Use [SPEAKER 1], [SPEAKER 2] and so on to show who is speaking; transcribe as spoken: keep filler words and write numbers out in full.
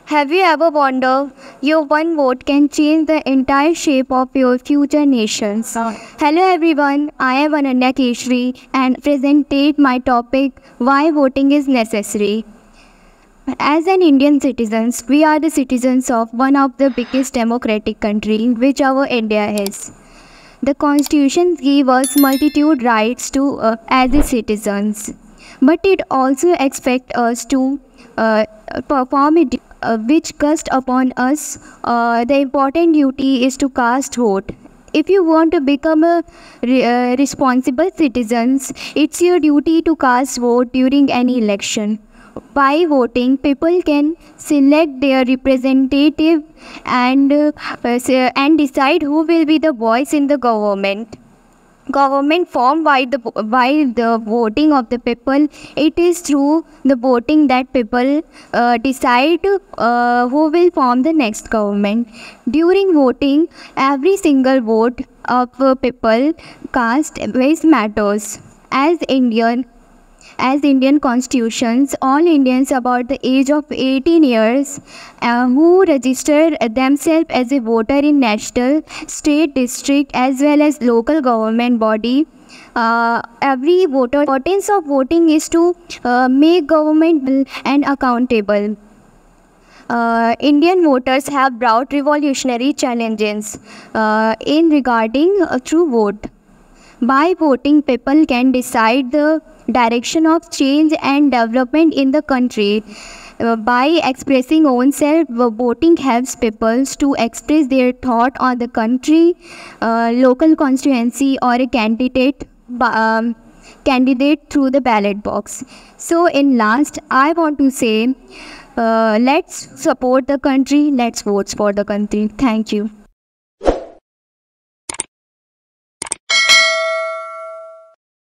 [SPEAKER 1] Have you ever wondered your one vote can change the entire shape of your future nations? Hello everyone, I am Ananya Keshri and presented my topic why voting is necessary. As an Indian citizens, we are the citizens of one of the biggest democratic country which our India is. The constitution gives us multitude rights to uh, as a citizens, but it also expects us to uh, perform it, uh, which cast upon us. Uh, the important duty is to cast vote. If you want to become a re- uh, responsible citizens, it's your duty to cast vote during any election. By voting, people can select their representative and uh, uh, and decide who will be the voice in the government. Government formed by the by the voting of the people. It is through the voting that people uh, decide uh, who will form the next government. During voting, every single vote of uh, people cast always matters. As Indian as Indian constitutions, all Indians about the age of eighteen years uh, who register themselves as a voter in national, state, district as well as local government body. Uh, every voter, importance of voting is to uh, make government and accountable. Uh, Indian voters have brought revolutionary challenges uh, in regarding uh, through vote. By voting, people can decide the direction of change and development in the country. Uh, by expressing oneself, uh, voting helps people to express their thought on the country, uh, local constituency, or a candidate. Um, candidate through the ballot box. So, in last, I want to say, uh, let's support the country. Let's vote for the country. Thank you.